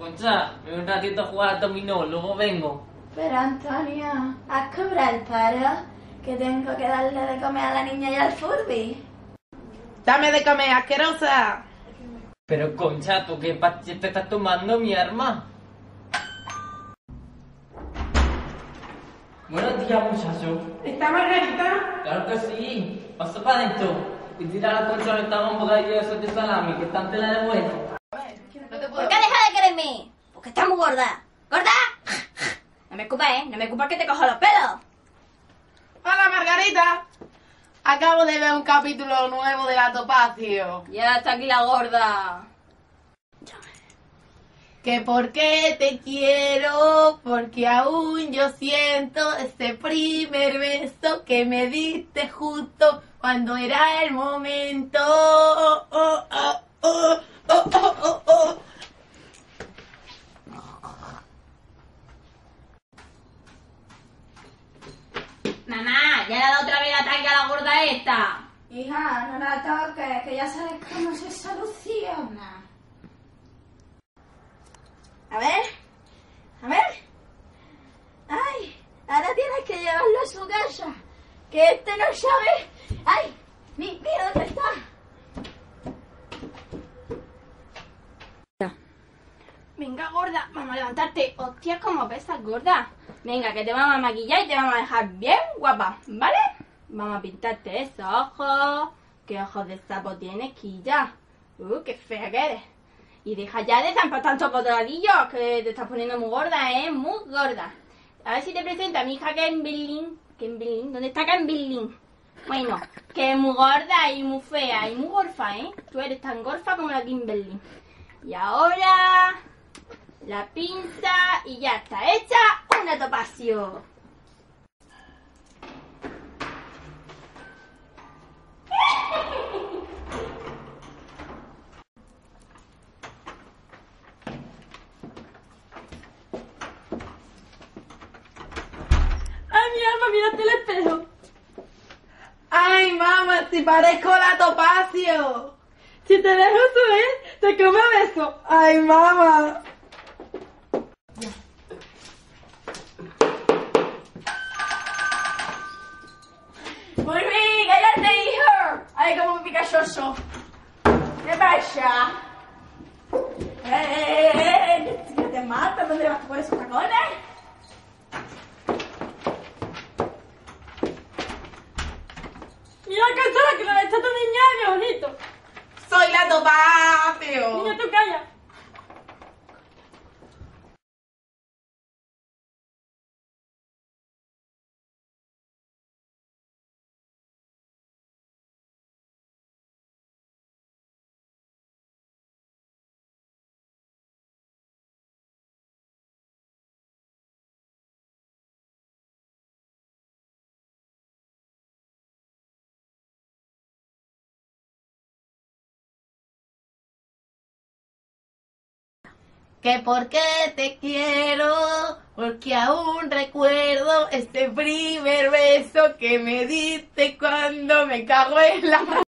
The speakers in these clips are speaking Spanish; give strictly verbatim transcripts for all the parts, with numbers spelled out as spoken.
Concha, me voy un ratito a jugar al dominó, luego vengo. Pero Antonio, ¿has cobrado el paro? Que tengo que darle de comer a la niña y al Furby. Dame de comer, asquerosa. Pero Concha, ¿tú qué pache te estás tomando, mi arma? Buenos días, muchacho. ¿Está Margarita? Claro que sí. Pasa para adentro. Y tira a la Concha que estaba un bocadillo de esos de salami, que están tela de bueno. ¿Por qué deja de quererme? Porque estás muy gorda. ¿Gorda? No me escupas, ¿eh? No me escupas que te cojo los pelos. Hola, Margarita. Acabo de ver un capítulo nuevo de La Topacio. Ya está aquí la gorda. Que por qué te quiero, porque aún yo siento ese primer beso que me diste justo cuando era el momento. Oh, oh, oh, oh, oh, oh, oh, oh. Mamá, ya le ha dado otra vez ataque a la gorda esta. Hija, no la toques, que ya sabes cómo se soluciona. A ver, a ver. Ay, ahora tienes que llevarlo a su casa. Que este no sabe. Ay, mi, mira dónde está. Venga, gorda, vamos a levantarte. Hostia, cómo pesas, gorda. Venga, que te vamos a maquillar y te vamos a dejar bien guapa, ¿vale? Vamos a pintarte esos ojos. ¿Qué ojos de sapo tienes, Quilla? Uh, qué fea que eres. Y deja ya de zampar tantos botadillos, que te estás poniendo muy gorda, ¿eh? Muy gorda. A ver si te presento a mi hija Kimberly. Kimberly, ¿dónde está Kimberly? Bueno, que es muy gorda y muy fea y muy gorfa, ¿eh? Tú eres tan gorfa como la Kimberly. Y ahora la pinza y ya está hecha una Topacio. ¡Ay, mi alma, mírate el espejo! ¡Ay, mamá, si parezco La Topacio! Si te dejo subir, te come beso. ¡Ay, mamá! ¡Furby, cállate, hijo! ¡Ay, cómo me pica soso! ¿Qué pasa? ¡Eh, eh, eh! ¿Qué te mata? ¿Dónde vas por esos tacones? Mira, Concha, que la está tu niña, qué bonito. Soy La Topacio. Niña, tú calla. Que por qué te quiero, porque aún recuerdo ese primer beso que me diste cuando me cago en la mano.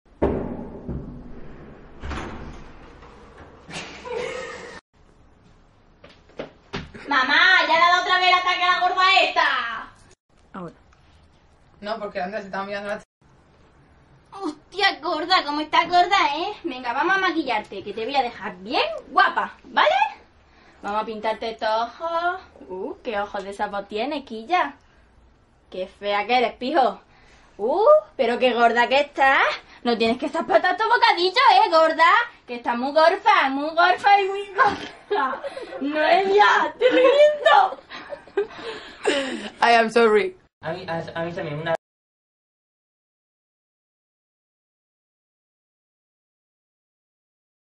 Mamá, ya le ha dado otra vez el ataque a la gorda esta. Ahora. No, porque Andrés se estaba mirando la... Hostia, gorda, ¿cómo estás gorda, eh? Venga, vamos a maquillarte, que te voy a dejar bien guapa, ¿vale? Vamos a pintarte estos ojos. Uh, qué ojos de sapo tienes, Quilla. Qué fea que eres, pijo. Uh, pero qué gorda que estás. No tienes que zampar tantos bocadillos, eh, gorda. Que estás muy gorfa, muy gorfa y muy gorfa. Noelia, te reviento. I am sorry. A mí, a, a mí también, una